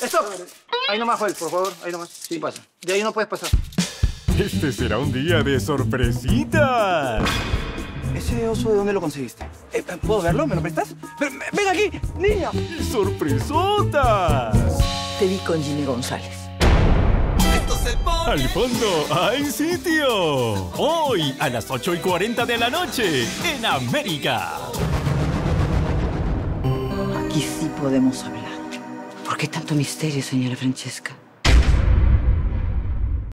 ¡Stop! Ahí nomás, Joel, por favor. Ahí nomás. Sí, pasa. De ahí no puedes pasar. Este será un día de sorpresitas. ¿Ese oso de dónde lo conseguiste? ¿Puedo verlo? ¿Me lo prestas? Pero, ¡ven aquí, niña! ¡Sorpresotas! Te vi con Jimmy González. Al fondo hay sitio. Hoy a las 8:40 de la noche en América. Aquí sí podemos hablar. ¿Por qué tanto misterio, señora Francesca?